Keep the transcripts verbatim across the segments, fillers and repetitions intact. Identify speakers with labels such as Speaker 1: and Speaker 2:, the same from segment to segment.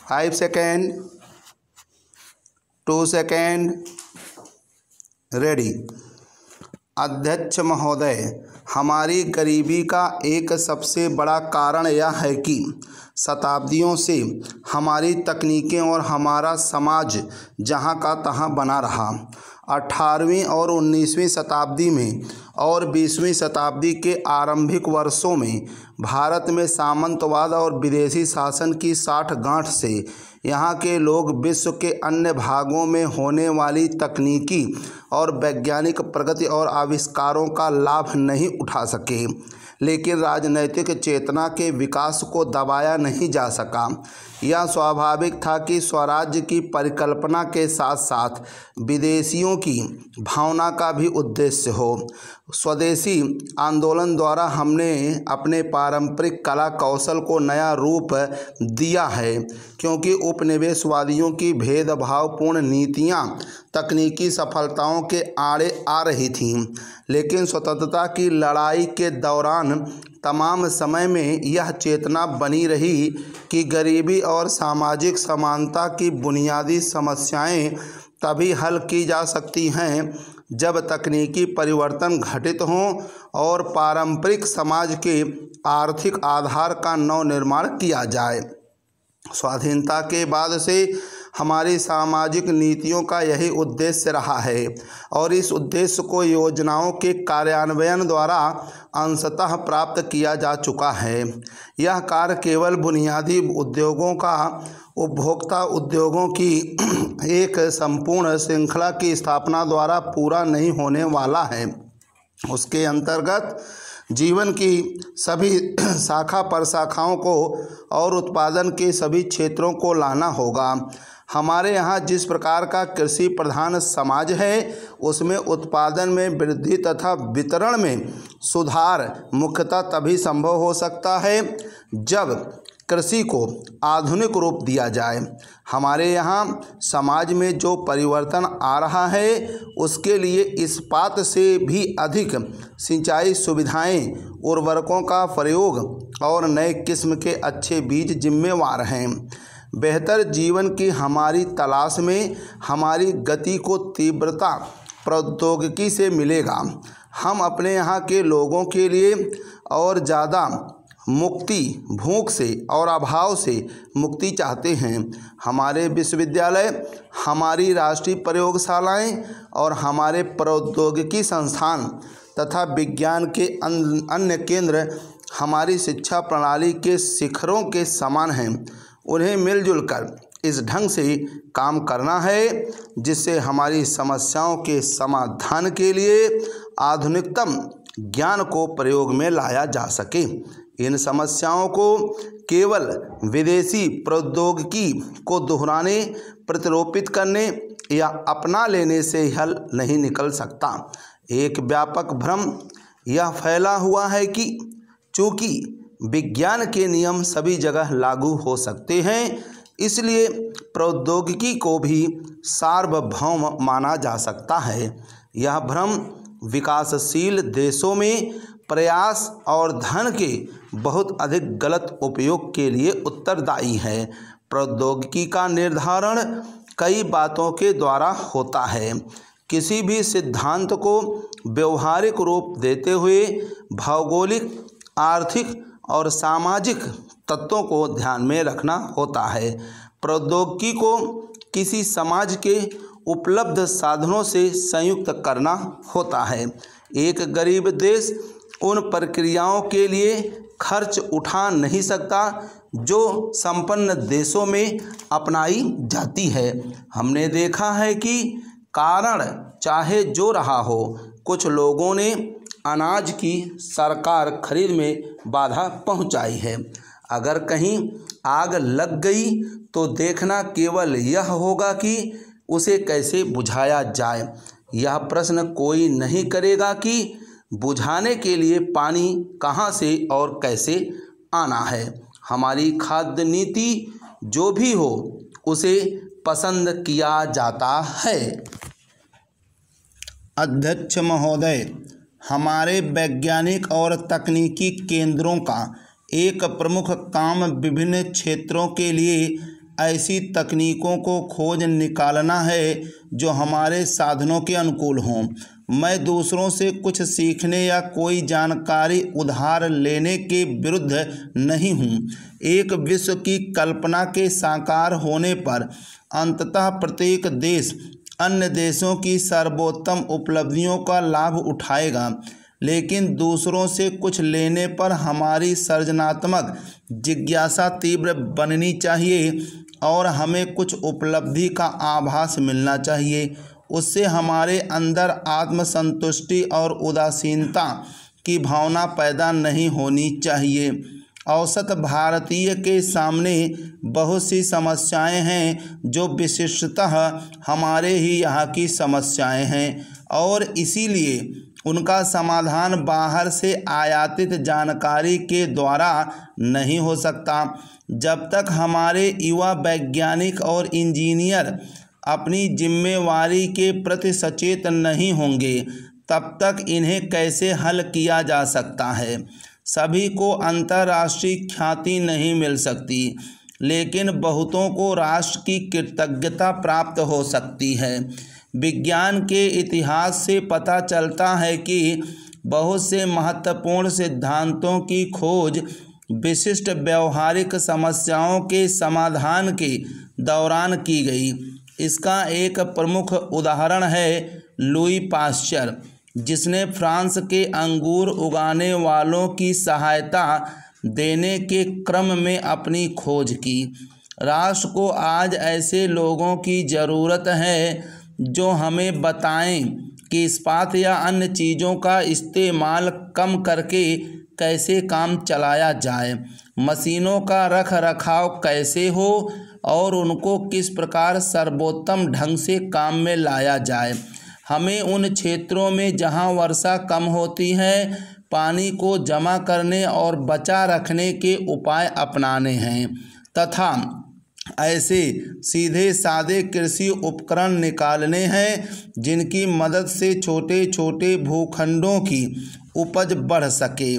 Speaker 1: Five second, two second, ready. अध्यक्ष महोदय, हमारी गरीबी का एक सबसे बड़ा कारण यह है कि शताब्दियों से हमारी तकनीकें और हमारा समाज जहाँ का तहाँ बना रहा। अठारहवीं और उन्नीसवीं शताब्दी में और बीसवीं शताब्दी के आरंभिक वर्षों में भारत में सामंतवाद और विदेशी शासन की साठगांठ से यहाँ के लोग विश्व के अन्य भागों में होने वाली तकनीकी और वैज्ञानिक प्रगति और आविष्कारों का लाभ नहीं उठा सके, लेकिन राजनैतिक चेतना के विकास को दबाया नहीं जा सका। यह स्वाभाविक था कि स्वराज्य की परिकल्पना के साथ साथ विदेशियों की भावना का भी उद्देश्य हो। स्वदेशी आंदोलन द्वारा हमने अपने पारंपरिक कला कौशल को नया रूप दिया है, क्योंकि उपनिवेशवादियों की भेदभावपूर्ण नीतियां तकनीकी सफलताओं के आड़े आ रही थीं। लेकिन स्वतंत्रता की लड़ाई के दौरान तमाम समय में यह चेतना बनी रही कि गरीबी और सामाजिक समानता की बुनियादी समस्याएं तभी हल की जा सकती हैं जब तकनीकी परिवर्तन घटित हों और पारंपरिक समाज के आर्थिक आधार का नवनिर्माण किया जाए। स्वाधीनता के बाद से हमारी सामाजिक नीतियों का यही उद्देश्य रहा है और इस उद्देश्य को योजनाओं के कार्यान्वयन द्वारा अंशतः प्राप्त किया जा चुका है। यह कार्य केवल बुनियादी उद्योगों का उपभोक्ता उद्योगों की एक संपूर्ण श्रृंखला की स्थापना द्वारा पूरा नहीं होने वाला है। उसके अंतर्गत जीवन की सभी शाखा प्रशाखाओं को और उत्पादन के सभी क्षेत्रों को लाना होगा। हमारे यहाँ जिस प्रकार का कृषि प्रधान समाज है, उसमें उत्पादन में वृद्धि तथा वितरण में सुधार मुख्यतः तभी संभव हो सकता है जब कृषि को आधुनिक रूप दिया जाए। हमारे यहाँ समाज में जो परिवर्तन आ रहा है, उसके लिए इस्पात से भी अधिक सिंचाई सुविधाएं, उर्वरकों का प्रयोग और नए किस्म के अच्छे बीज जिम्मेवार हैं। बेहतर जीवन की हमारी तलाश में हमारी गति को तीव्रता प्रौद्योगिकी से मिलेगा। हम अपने यहाँ के लोगों के लिए और ज़्यादा मुक्ति, भूख से और अभाव से मुक्ति चाहते हैं। हमारे विश्वविद्यालय, हमारी राष्ट्रीय प्रयोगशालाएं और हमारे प्रौद्योगिकी संस्थान तथा विज्ञान के अन्य केंद्र हमारी शिक्षा प्रणाली के शिखरों के समान हैं। उन्हें मिलजुल कर इस ढंग से काम करना है जिससे हमारी समस्याओं के समाधान के लिए आधुनिकतम ज्ञान को प्रयोग में लाया जा सके। इन समस्याओं को केवल विदेशी प्रौद्योगिकी को दोहराने, प्रतिरोपित करने या अपना लेने से हल नहीं निकल सकता। एक व्यापक भ्रम यह फैला हुआ है कि चूँकि विज्ञान के नियम सभी जगह लागू हो सकते हैं, इसलिए प्रौद्योगिकी को भी सार्वभौम माना जा सकता है। यह भ्रम विकासशील देशों में प्रयास और धन के बहुत अधिक गलत उपयोग के लिए उत्तरदायी है। प्रौद्योगिकी का निर्धारण कई बातों के द्वारा होता है। किसी भी सिद्धांत को व्यवहारिक रूप देते हुए भौगोलिक, आर्थिक और सामाजिक तत्वों को ध्यान में रखना होता है। प्रौद्योगिकी को किसी समाज के उपलब्ध साधनों से संयुक्त करना होता है। एक गरीब देश उन प्रक्रियाओं के लिए खर्च उठा नहीं सकता जो संपन्न देशों में अपनाई जाती है। हमने देखा है कि कारण चाहे जो रहा हो, कुछ लोगों ने अनाज की सरकार खरीद में बाधा पहुंचाई है। अगर कहीं आग लग गई तो देखना केवल यह होगा कि उसे कैसे बुझाया जाए। यह प्रश्न कोई नहीं करेगा कि बुझाने के लिए पानी कहाँ से और कैसे आना है। हमारी खाद्य नीति जो भी हो, उसे पसंद किया जाता है। अध्यक्ष महोदय, हमारे वैज्ञानिक और तकनीकी केंद्रों का एक प्रमुख काम विभिन्न क्षेत्रों के लिए ऐसी तकनीकों को खोज निकालना है जो हमारे साधनों के अनुकूल हों। मैं दूसरों से कुछ सीखने या कोई जानकारी उधार लेने के विरुद्ध नहीं हूँ। एक विश्व की कल्पना के साकार होने पर अंततः प्रत्येक देश अन्य देशों की सर्वोत्तम उपलब्धियों का लाभ उठाएगा, लेकिन दूसरों से कुछ लेने पर हमारी सृजनात्मक जिज्ञासा तीव्र बननी चाहिए और हमें कुछ उपलब्धि का आभास मिलना चाहिए। उससे हमारे अंदर आत्मसंतुष्टि और उदासीनता की भावना पैदा नहीं होनी चाहिए। औसत भारतीय के सामने बहुत सी समस्याएं हैं जो विशिष्टतः हमारे ही यहाँ की समस्याएं हैं और इसीलिए उनका समाधान बाहर से आयातित जानकारी के द्वारा नहीं हो सकता। जब तक हमारे युवा वैज्ञानिक और इंजीनियर अपनी जिम्मेवारी के प्रति सचेत नहीं होंगे, तब तक इन्हें कैसे हल किया जा सकता है। सभी को अंतर्राष्ट्रीय ख्याति नहीं मिल सकती, लेकिन बहुतों को राष्ट्र की कृतज्ञता प्राप्त हो सकती है। विज्ञान के इतिहास से पता चलता है कि बहुत से महत्वपूर्ण सिद्धांतों की खोज विशिष्ट व्यवहारिक समस्याओं के समाधान के दौरान की गई। इसका एक प्रमुख उदाहरण है लुई पाश्चर, जिसने फ्रांस के अंगूर उगाने वालों की सहायता देने के क्रम में अपनी खोज की। राष्ट्र को आज ऐसे लोगों की ज़रूरत है जो हमें बताएं कि इस्पात या अन्य चीज़ों का इस्तेमाल कम करके कैसे काम चलाया जाए, मशीनों का रख रखाव कैसे हो और उनको किस प्रकार सर्वोत्तम ढंग से काम में लाया जाए। हमें उन क्षेत्रों में जहां वर्षा कम होती है पानी को जमा करने और बचा रखने के उपाय अपनाने हैं तथा ऐसे सीधे सादे कृषि उपकरण निकालने हैं जिनकी मदद से छोटे छोटे भूखंडों की उपज बढ़ सके।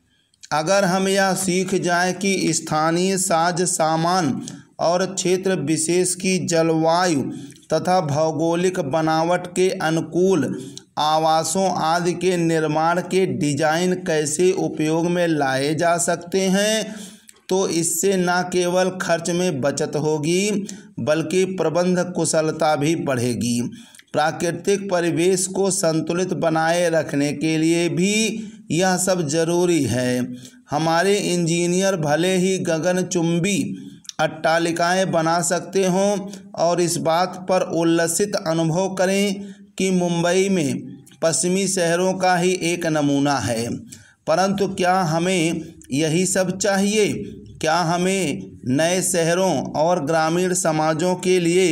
Speaker 1: अगर हम यह सीख जाएं कि स्थानीय साज सामान और क्षेत्र विशेष की जलवायु तथा भौगोलिक बनावट के अनुकूल आवासों आदि के निर्माण के डिजाइन कैसे उपयोग में लाए जा सकते हैं, तो इससे न केवल खर्च में बचत होगी बल्कि प्रबंध कुशलता भी बढ़ेगी। प्राकृतिक परिवेश को संतुलित बनाए रखने के लिए भी यह सब जरूरी है। हमारे इंजीनियर भले ही गगनचुंबी अट्टालिकाएं बना सकते हों और इस बात पर उल्लसित अनुभव करें कि मुंबई में पश्चिमी शहरों का ही एक नमूना है, परंतु क्या हमें यही सब चाहिए? क्या हमें नए शहरों और ग्रामीण समाजों के लिए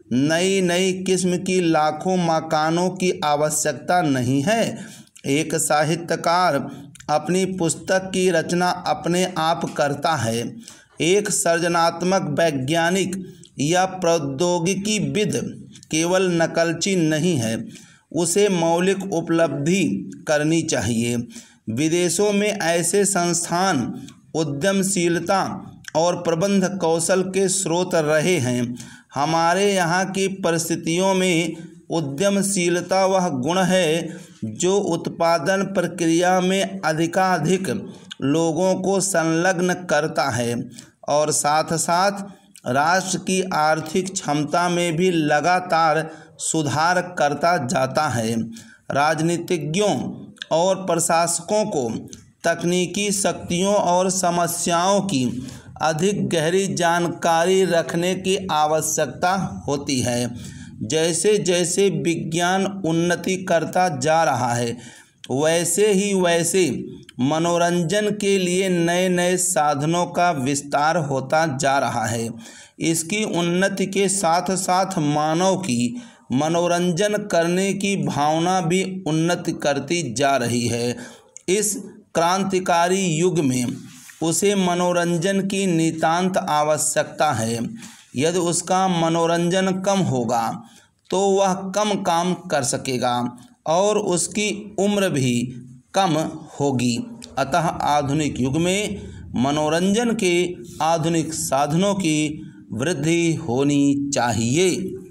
Speaker 1: नई नई किस्म की लाखों मकानों की आवश्यकता नहीं है? एक साहित्यकार अपनी पुस्तक की रचना अपने आप करता है। एक सृजनात्मक वैज्ञानिक या प्रौद्योगिकीविद केवल नकलची नहीं है, उसे मौलिक उपलब्धि करनी चाहिए। विदेशों में ऐसे संस्थान उद्यमशीलता और प्रबंध कौशल के स्रोत रहे हैं। हमारे यहाँ की परिस्थितियों में उद्यमशीलता वह गुण है जो उत्पादन प्रक्रिया में अधिकाधिक लोगों को संलग्न करता है और साथ साथ राष्ट्र की आर्थिक क्षमता में भी लगातार सुधार करता जाता है। राजनीतिज्ञों और प्रशासकों को तकनीकी शक्तियों और समस्याओं की अधिक गहरी जानकारी रखने की आवश्यकता होती है। जैसे जैसे विज्ञान उन्नति करता जा रहा है, वैसे ही वैसे मनोरंजन के लिए नए नए साधनों का विस्तार होता जा रहा है। इसकी उन्नति के साथ साथ मानव की मनोरंजन करने की भावना भी उन्नति करती जा रही है। इस क्रांतिकारी युग में उसे मनोरंजन की नितांत आवश्यकता है। यदि उसका मनोरंजन कम होगा तो वह कम काम कर सकेगा और उसकी उम्र भी कम होगी। अतः आधुनिक युग में मनोरंजन के आधुनिक साधनों की वृद्धि होनी चाहिए।